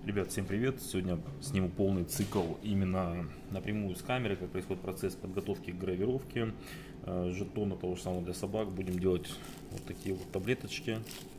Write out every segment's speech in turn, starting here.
Ребят, всем привет! Сегодня сниму полный цикл именно напрямую с камеры, как происходит процесс подготовки к гравировке жетона того же самого для собак. Будем делать вот такие вот таблеточки.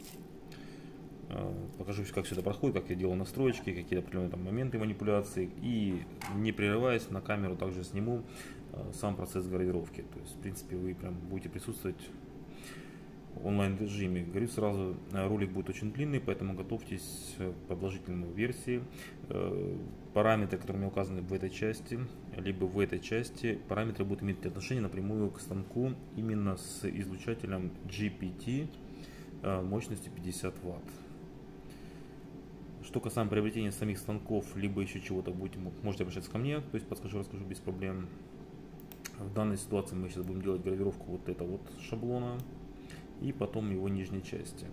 Покажу, как все это проходит, как я делал настроечки, какие определенные там моменты манипуляции. И не прерываясь, на камеру также сниму сам процесс гравировки. То есть, в принципе, вы прям будете присутствовать в онлайн режиме. Говорю сразу, ролик будет очень длинный, поэтому готовьтесь к продолжительной версии. Параметры, которые у меня указаны в этой части, либо в этой части, параметры будут иметь отношение напрямую к станку именно с излучателем GPT мощностью 50 Вт. Что касаемо приобретения самих станков, либо еще чего-то, можете обращаться ко мне, то есть подскажу, расскажу без проблем. В данной ситуации мы сейчас будем делать гравировку вот этого вот шаблона и потом его нижней части.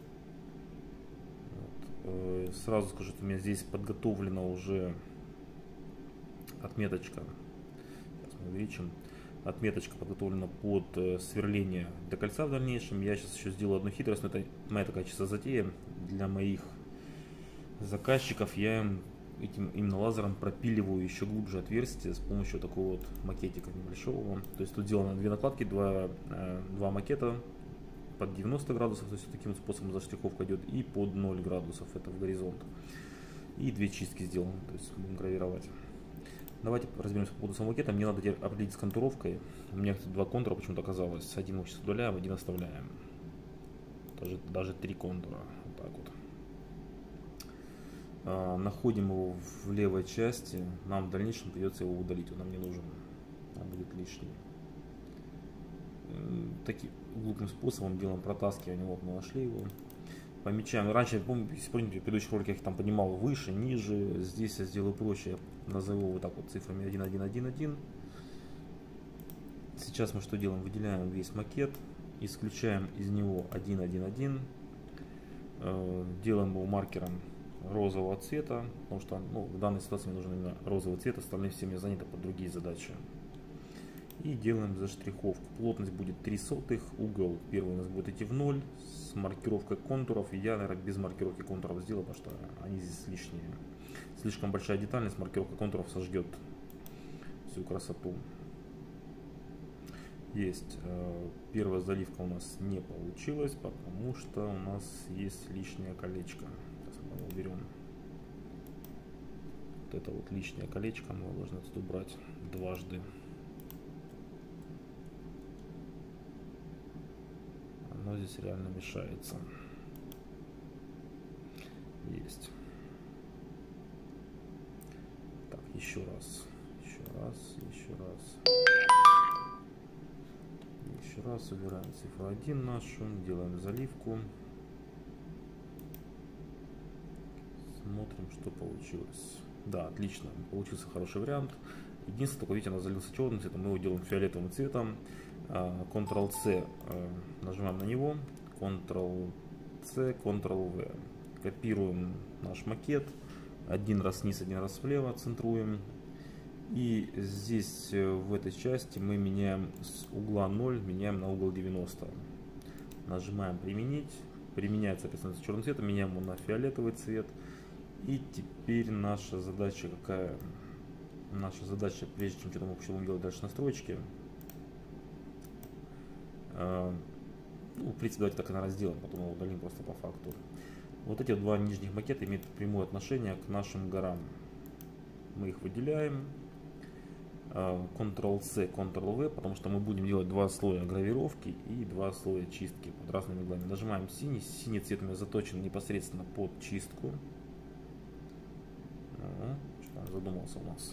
Вот. Сразу скажу, что у меня здесь подготовлена уже отметочка. Сейчас мы увеличим. Отметочка подготовлена под сверление для кольца в дальнейшем. Я сейчас еще сделаю одну хитрость, но это моя такая чисто затея. Для моих заказчиков я им этим именно лазером пропиливаю еще глубже отверстие с помощью такого вот макетика небольшого. То есть тут сделано две накладки, два макета под 90 градусов, то есть таким способом заштриховка идет, и под 0 градусов, это в горизонт. И две чистки сделаны, то есть будем гравировать. Давайте разберемся по поводу самого макета. Мне надо теперь определить с контуровкой. У меня два контура почему-то оказалось. Один мы сейчас удаляем, один оставляем. Даже три контура. Вот так вот. Находим его в левой части. Нам в дальнейшем придется его удалить. Он нам не нужен. Он будет лишний. Таким глупым способом делаем протаскивание. Вот мы нашли его. Помечаем. Раньше, помню, если помните, в предыдущих роликах я их там поднимал выше, ниже. Здесь я сделаю проще. Я назову вот так вот цифрами 1, 1, 1, 1. Сейчас мы что делаем? Выделяем весь макет. Исключаем из него 1, 1, 1. Делаем его маркером розового цвета. Потому что в данной ситуации мне нужен именно розовый цвет. Остальные все мне заняты под другие задачи. И делаем заштриховку. Плотность будет 0,03, угол первый у нас будет идти в 0 с маркировкой контуров. И я, наверное, без маркировки контуров сделаю, потому что они здесь лишние. Слишком большая детальность, маркировка контуров сожгет всю красоту. Есть. Первая заливка у нас не получилась, потому что у нас есть лишнее колечко. Сейчас мы его уберем. Вот это вот лишнее колечко мы должны отсюда убрать дважды. Оно здесь реально мешается. Есть. Так, еще раз. Еще раз убираем цифру 1 нашу, делаем заливку. Смотрим, что получилось. Да, отлично. Получился хороший вариант. Единственное, только видите, она залился черным цветом, мы его делаем фиолетовым цветом. Ctrl-C, нажимаем на него, Ctrl-C, Ctrl-V. Копируем наш макет, один раз вниз, один раз влево, центруем. И здесь, в этой части, мы меняем с угла 0, меняем на угол 90. Нажимаем применить, применяется, соответственно, черным цветом, меняем его на фиолетовый цвет. И теперь наша задача какая? Наша задача, прежде чем что-то мы будем делать дальше настройки, в принципе, давайте так и разделаем, потом его удалим просто по факту. Вот эти два нижних макета имеют прямое отношение к нашим горам. Мы их выделяем. Ctrl-C, Ctrl-V, потому что мы будем делать два слоя гравировки и два слоя чистки под разными углами. Нажимаем синий. Синий цвет у меня заточен непосредственно под чистку. Что он задумался у нас.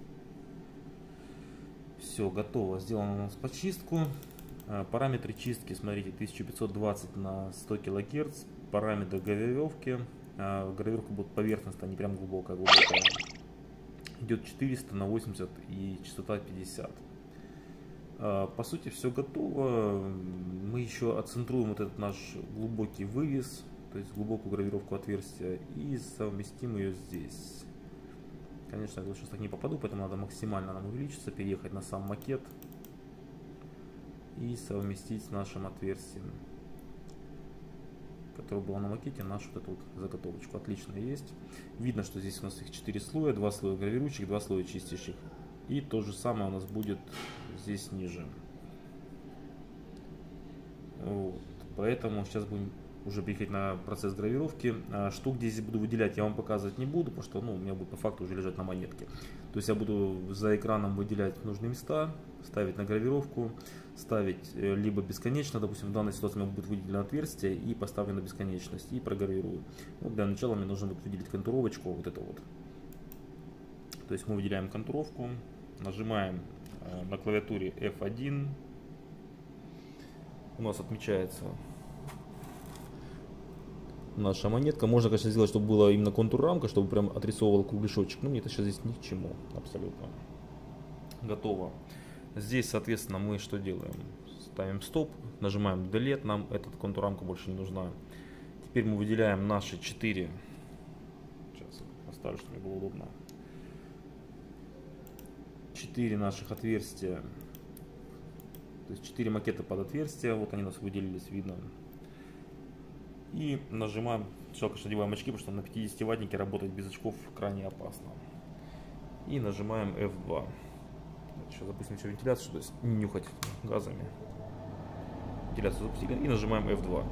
Все, готово. Сделано у нас под чистку. Параметры чистки, смотрите, 1520 на 100 кГц. Параметры гравировки. Гравировка будет поверхностная, не прям глубокая. Идет 400 на 80 и частота 50. По сути, все готово. Мы еще отцентруем вот этот наш глубокий вывес, то есть глубокую гравировку отверстия, и совместим ее здесь. Конечно, я сейчас так не попаду, поэтому надо максимально нам увеличиться, переехать на сам макет и совместить с нашим отверстием. которая была на макете, нашу вот эту вот заготовочку. Отлично есть. Видно, что здесь у нас их 4 слоя, 2 слоя гравирующих, 2 слоя чистящих. И то же самое у нас будет здесь ниже. Вот. Поэтому сейчас будем уже переходить на процесс гравировки. Что где здесь буду выделять, я вам показывать не буду, потому что у меня будет по факту уже лежать на монетке. То есть я буду за экраном выделять нужные места, ставить на гравировку, ставить либо бесконечно, допустим, в данной ситуации у меня будет выделено отверстие и поставлю на бесконечность и програвирую. Для начала мне нужно будет выделить контуровочку, вот это вот. То есть мы выделяем контуровку, нажимаем на клавиатуре F1, у нас отмечается наша монетка. Можно, конечно, сделать, чтобы была именно контур-рамка, чтобы прям отрисовывал кругляшочек. Но мне это сейчас здесь ни к чему. Абсолютно. Готово. Здесь, соответственно, мы что делаем? Ставим стоп, нажимаем Delete. Нам эта контур-рамка больше не нужна. Теперь мы выделяем наши 4. Сейчас оставлю, чтобы мне было удобно. 4 наших отверстия. То есть 4 макета под отверстия. Вот они у нас выделились, видно. И нажимаем, сначала, конечно, одеваем очки, потому что на 50 ваттнике работать без очков крайне опасно. И нажимаем F2. Сейчас запустим еще вентиляцию, чтобы не нюхать газами. Вентиляцию запустили и нажимаем F2.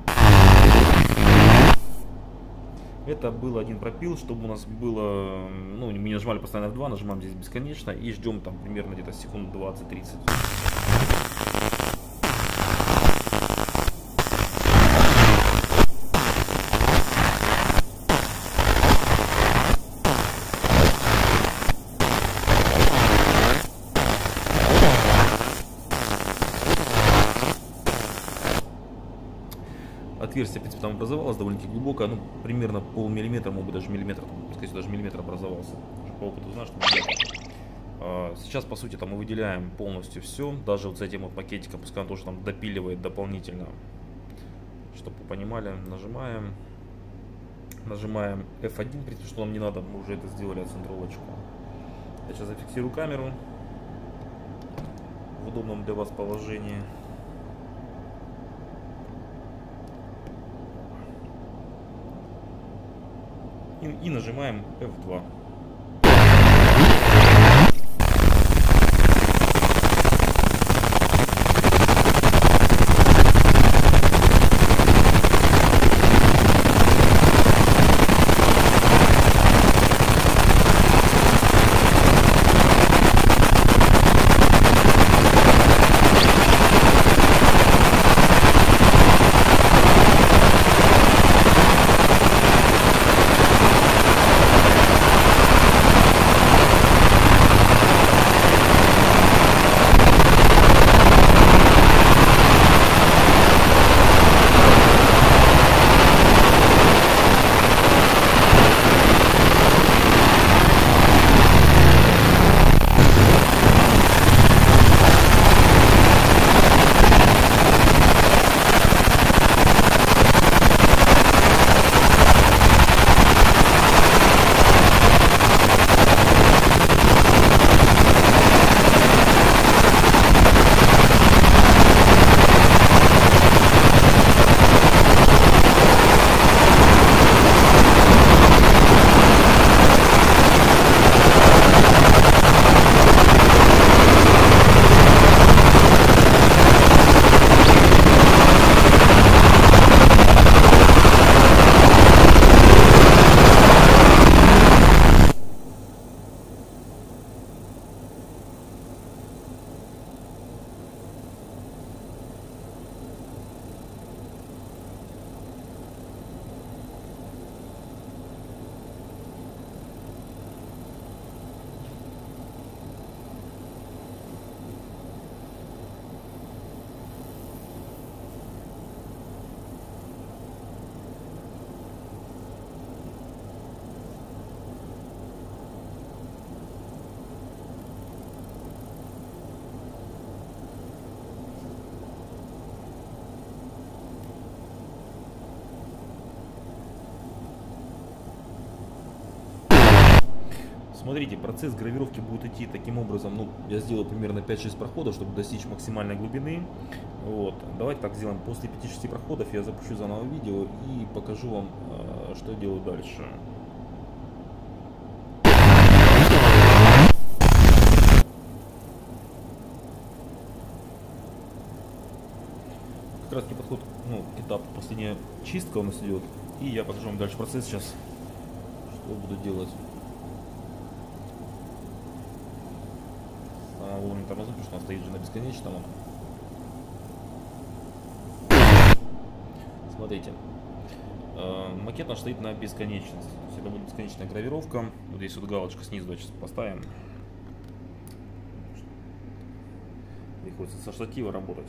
Это был один пропил, чтобы у нас было, мы не нажимали постоянно F2, нажимаем здесь бесконечно и ждем там примерно где-то секунд 20-30. Отверстие, в принципе, там образовалось довольно-таки глубоко, примерно полмиллиметра, может быть, даже миллиметр, скорее даже миллиметр образовался. Уже по опыту знаю, что сейчас, по сути, мы выделяем полностью все, даже вот с этим вот пакетиком, пускай он тоже там допиливает дополнительно, чтобы вы понимали. Нажимаем F1, в принципе, что нам не надо, мы уже это сделали, оцентровочку. Я сейчас зафиксирую камеру в удобном для вас положении. И нажимаем F2. Смотрите, процесс гравировки будет идти таким образом. Ну, я сделаю примерно 5-6 проходов, чтобы достичь максимальной глубины. Вот. Давайте так сделаем. После 5-6 проходов я запущу заново видео и покажу вам, что я делаю дальше. Как раз таки подход, к этапу последняя чистка у нас идет. И я покажу вам дальше процесс сейчас, что буду делать. Вовремя тормозну, потому что она стоит же на бесконечном. Смотрите, макет наш стоит на бесконечность. То есть это будет бесконечная гравировка. Вот здесь вот галочка снизу, сейчас поставим. Приходится со штатива работать.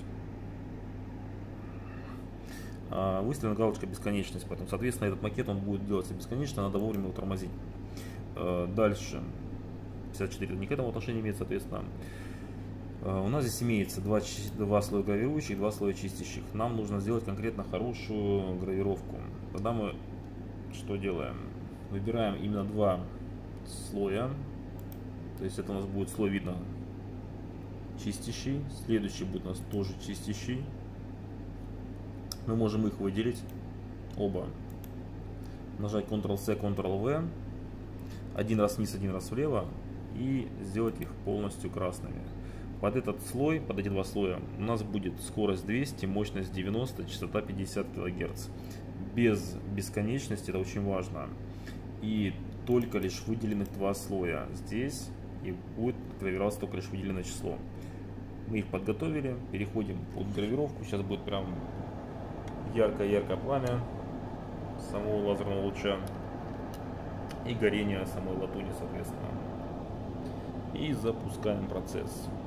Выставлена галочка бесконечность, поэтому, соответственно, этот макет он будет делаться бесконечно, надо вовремя его тормозить. Дальше 54 не к этому отношения имеет, соответственно. У нас здесь имеется два слоя гравирующих, два слоя чистящих. Нам нужно сделать конкретно хорошую гравировку. Тогда мы что делаем? Выбираем именно два слоя. То есть это у нас будет слой, видно, чистящий. Следующий будет у нас тоже чистящий. Мы можем их выделить оба. Нажать Ctrl-C, Ctrl-V. Один раз вниз, один раз влево. И сделать их полностью красными. Под этот слой, под эти два слоя у нас будет скорость 200, мощность 90, частота 50 кГц. Без бесконечности, это очень важно. И только лишь выделенных два слоя. Здесь и будет гравироваться только лишь выделенное число. Мы их подготовили, переходим под гравировку. Сейчас будет прям яркое-яркое пламя самого лазерного луча и горение самой латуни, соответственно. И запускаем процесс.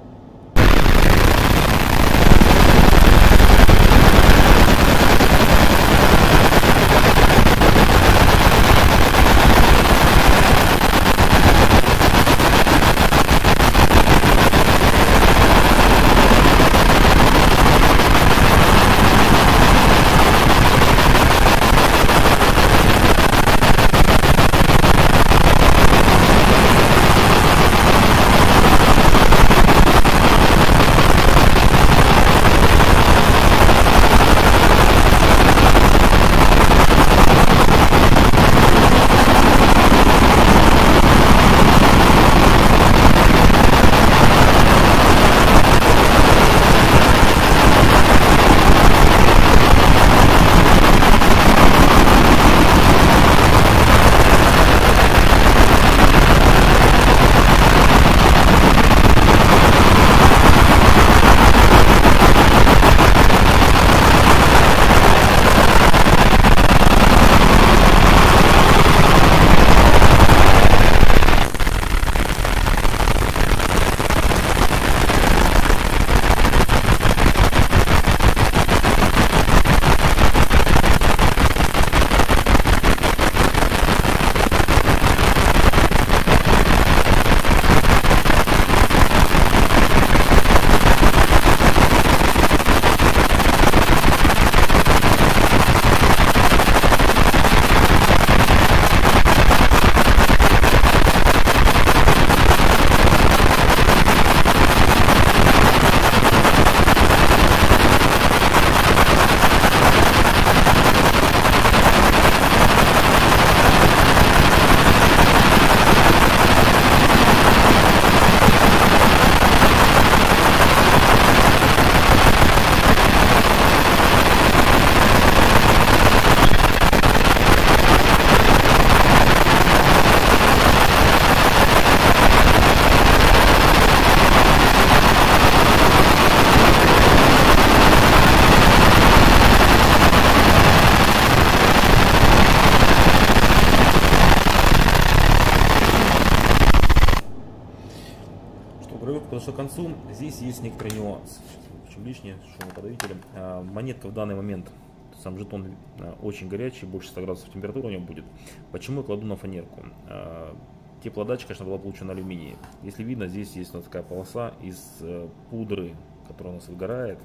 Подошел к концу. Здесь есть некоторый нюанс. Чем лишнее, шумоподавителем. Монетка в данный момент, сам жетон очень горячий, больше 100 градусов температура у него будет. Почему я кладу на фанерку? Теплоотдача, конечно, была получена на алюминии. Если видно, здесь есть у нас такая полоса из пудры, которая у нас выгорает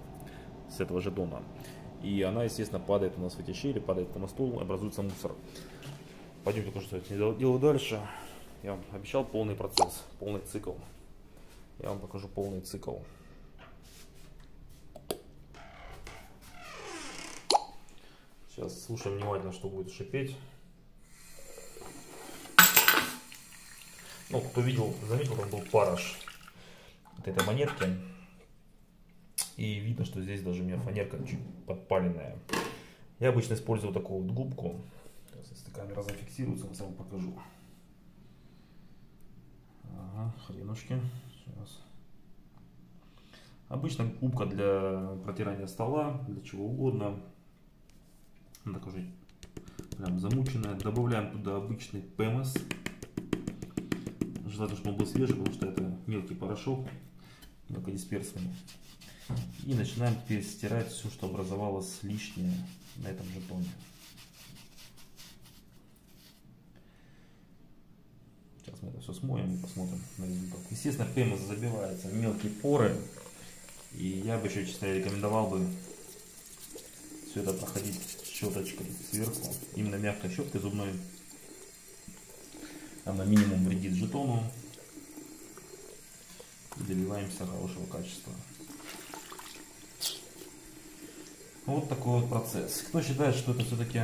с этого жетона. И она, естественно, падает у нас в эти щели, падает на стол, образуется мусор. Пойдемте, что я делаю дальше. Я вам обещал полный процесс, полный цикл. Я вам покажу полный цикл. Сейчас слушаем внимательно, что будет шипеть. Ну, кто видел, заметил, там был парыш от этой монетки. И видно, что здесь даже у меня фанерка чуть подпаленная. Я обычно использую такую вот губку. Сейчас, если камера зафиксируется, я вам покажу. Ага, хренушки. Сейчас. Обычно губка для протирания стола, для чего угодно. Она так уже прям замученная. Добавляем туда обычный ПМС. Желательно, чтобы он был свежий, потому что это мелкий порошок, мелкодисперсный. И начинаем теперь стирать все, что образовалось лишнее на этом жетоне. Сейчас мы это все смоем и посмотрим на результат. Естественно, ПМС забивается в мелкие поры. И я бы еще, честно, рекомендовал бы все это проходить щеточкой сверху. Именно мягкой щеткой зубной. Она минимум вредит жетону. И добиваемся хорошего качества. Вот такой вот процесс. Кто считает, что это все-таки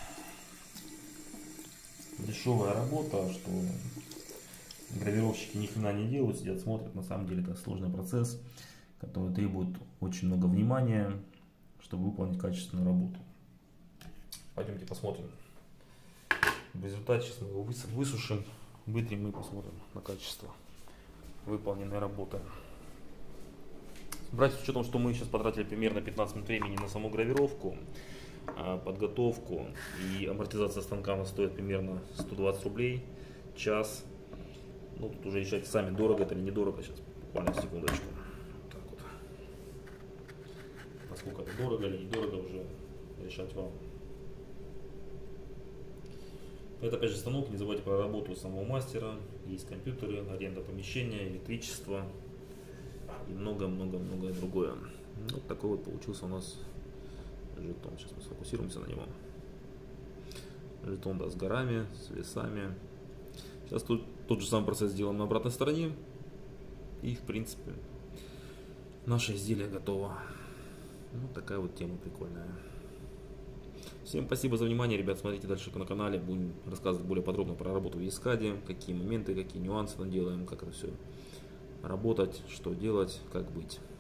дешевая работа, что гравировщики ни хрена не делают, сидят, смотрят, на самом деле это сложный процесс, который требует очень много внимания, чтобы выполнить качественную работу. Пойдемте посмотрим. В результате сейчас мы его высушим, вытрем и посмотрим на качество выполненной работы. Брать с учетом, что мы сейчас потратили примерно 15 минут времени на саму гравировку, подготовку и амортизация станка у нас стоит примерно 120 рублей час. Ну, тут уже решайте сами, дорого это или недорого. Сейчас буквально секундочку. Так вот. Насколько это дорого или недорого, уже решать вам. Это опять же станок, не забывайте про работу самого мастера. Есть компьютеры, аренда помещения, электричество и много-много-многое другое. Вот такой вот получился у нас жетон. Сейчас мы сфокусируемся на него. Жетон, да, с горами, с весами. Сейчас тут тот же самый процесс сделаем на обратной стороне. И в принципе наше изделие готово. Вот такая вот тема прикольная. Всем спасибо за внимание, ребят. Смотрите дальше на канале. Будем рассказывать более подробно про работу в ESCAD, какие моменты, какие нюансы мы делаем, как это все работать, что делать, как быть.